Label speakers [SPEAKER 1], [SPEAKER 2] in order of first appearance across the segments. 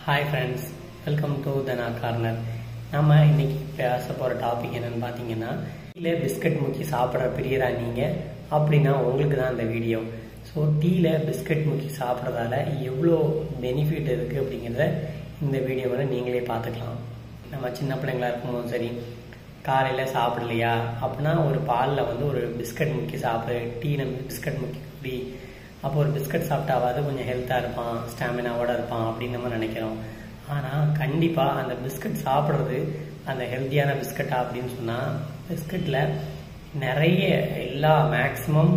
[SPEAKER 1] Hi friends, welcome to Dana Corner. நம்ம இன்னைக்கு பேச போற டாபிக் என்னன்னு பாத்தீங்கன்னா, டீல பிஸ்கட் முக்கி சாப்பிடுற பிரியரா நீங்க அப்படின்னா உங்களுக்கு தான் இந்த வீடியோ. ஸோ டீல பிஸ்கட் முக்கி சாப்பிட்றதால எவ்வளோ பெனிஃபிட் இருக்கு அப்படிங்கிறத இந்த வீடியோவில் நீங்களே பார்த்துக்கலாம். நம்ம சின்ன பிள்ளைங்களா இருக்கும்போது சரி, காலையில் சாப்பிடலையா அப்படின்னா ஒரு பாலில் வந்து ஒரு பிஸ்கட் முக்கி சாப்பிடு, டீயில் பிஸ்கட் முக்கி குடி, அப்போ ஒரு பிஸ்கட் சாப்பிட்டாவது கொஞ்சம் ஹெல்த்தாக இருப்பான், ஸ்டாமினாவோட இருப்பான் அப்படின்னு நம்ம நினைக்கிறோம். ஆனால் கண்டிப்பாக அந்த பிஸ்கட் சாப்பிட்றது அந்த ஹெல்த்தியான பிஸ்கட்டா அப்படின்னு சொன்னால், பிஸ்கட்டில் நிறைய எல்லா மேக்ஸிமம்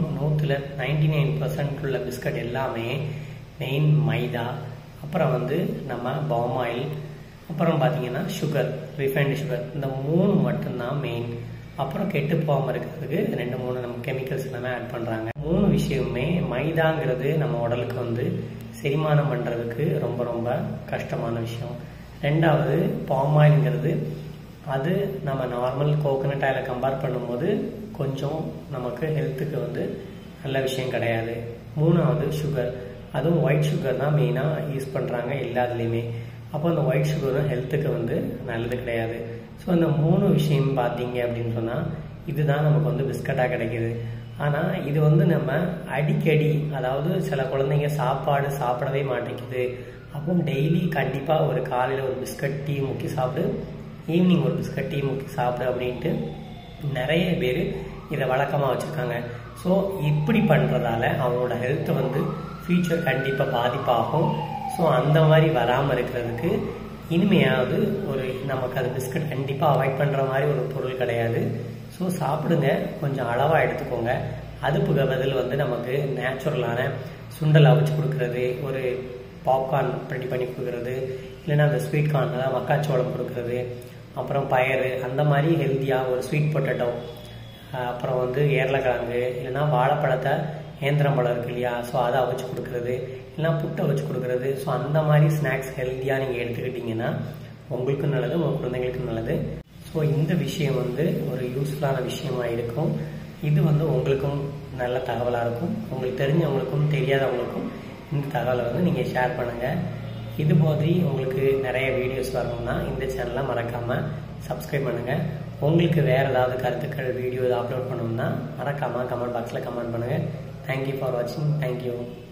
[SPEAKER 1] 99% உள்ள பிஸ்கட் எல்லாமே மெயின் மைதா, அப்புறம் வந்து நம்ம பாம் ஆயில், அப்புறம் பார்த்தீங்கன்னா சுகர், ரிஃபைன்டு சுகர், இந்த 3 மட்டும்தான் மெயின். அப்புறம் கெட்டு போகாமல் இருக்கிறதுக்கு 2-3 நம்ம கெமிக்கல்ஸ் எல்லாமே ஆட் பண்ணுறாங்க. 3 விஷயமுமே மைதாங்கிறது நம்ம உடலுக்கு வந்து செரிமானம் பண்ணுறதுக்கு ரொம்ப ரொம்ப கஷ்டமான விஷயம். 2வது பாம் ஆயில்ங்கிறது, அது நம்ம நார்மல் கோகனட் ஆயிலை கம்பேர் பண்ணும்போது கொஞ்சம் நமக்கு ஹெல்த்துக்கு வந்து நல்ல விஷயம் கிடையாது. 3வது சுகர், அதுவும் ஒயிட் சுகர் தான் மெயினாக யூஸ் பண்ணுறாங்க எல்லாத்துலேயுமே. அப்போ அந்த ஒயிட் சுகரும் ஹெல்த்துக்கு வந்து நல்லது கிடையாது. ஸோ இந்த 3 விஷயம் பார்த்தீங்க அப்படின்னு சொன்னால் இதுதான் நமக்கு வந்து பிஸ்கட்டாக கிடைக்கிது. ஆனால் இது வந்து நம்ம அடிக்கடி, அதாவது சில குழந்தைங்க சாப்பாடு சாப்பிடவே மாட்டேங்குது, அப்போ டெய்லி கண்டிப்பாக ஒரு காலையில் ஒரு பிஸ்கட் டீ முக்கி சாப்பிடு, ஈவினிங் ஒரு பிஸ்கட் டீ முக்கி சாப்பிடு அப்படின்ட்டு நிறைய பேர் இதை வழக்கமாக வச்சுருக்காங்க. ஸோ இப்படி பண்ணுறதால அவங்களோட ஹெல்த்தை வந்து ஃபியூச்சர் கண்டிப்பாக பாதிப்பாகும். ஸோ அந்த மாதிரி வராமல் இருக்கிறதுக்கு இனிமையாவது ஒரு நமக்கு அது பிஸ்கட் கண்டிப்பாக அவாய்ட் பண்ணுற மாதிரி ஒரு பொருள் கிடையாது. ஸோ சாப்பிடுங்க, கொஞ்சம் அளவாக எடுத்துக்கோங்க. அதுக்கு பதில் வந்து நமக்கு நேச்சுரலான சுண்டல் அவிச்சு கொடுக்கறது, ஒரு பாப்கார்ன் ரெடி பண்ணி கொடுக்கறது, இல்லைன்னா அந்த ஸ்வீட் கார்ன், அதாவது மக்காச்சோளம் கொடுக்கறது, அப்புறம் பயறு, அந்த மாதிரி ஹெல்த்தியாக ஒரு ஸ்வீட் பொட்டேட்டோ, அப்புறம் வந்து ஏரலக்கிழங்கு, இல்லைன்னா வாழைப்பழத்தை ஏந்திரம்பழம் இருக்கு இல்லையா, ஸோ அதை அவிச்சு கொடுக்கறது, இல்லைனா புட்டை வச்சு கொடுக்கறது. ஸோ அந்த மாதிரி ஸ்நாக்ஸ் ஹெல்த்தியாக நீங்கள் எடுத்துக்கிட்டிங்கன்னா உங்களுக்கும் நல்லது, உங்கள் குழந்தைங்களுக்கும் நல்லது. ஸோ இந்த விஷயம் வந்து ஒரு யூஸ்ஃபுல்லான விஷயமா இருக்கும். இது வந்து உங்களுக்கும் நல்ல தகவலாக இருக்கும். உங்களுக்கு தெரிஞ்சவங்களுக்கும் தெரியாதவங்களுக்கும் இந்த தகவலை வந்து நீங்கள் ஷேர் பண்ணுங்கள். இது மாதிரி உங்களுக்கு நிறைய வீடியோஸ் வரணும்னா இந்த சேனலை மறக்காமல் சப்ஸ்கிரைப் பண்ணுங்கள். உங்களுக்கு வேறு ஏதாவது கருத்துக்கள், வீடியோ அப்லோட் பண்ணணும்னா மறக்காமல் கமெண்ட் பாக்ஸில் கமெண்ட் பண்ணுங்கள். தேங்க்யூ ஃபார் வாட்சிங். தேங்க்யூ.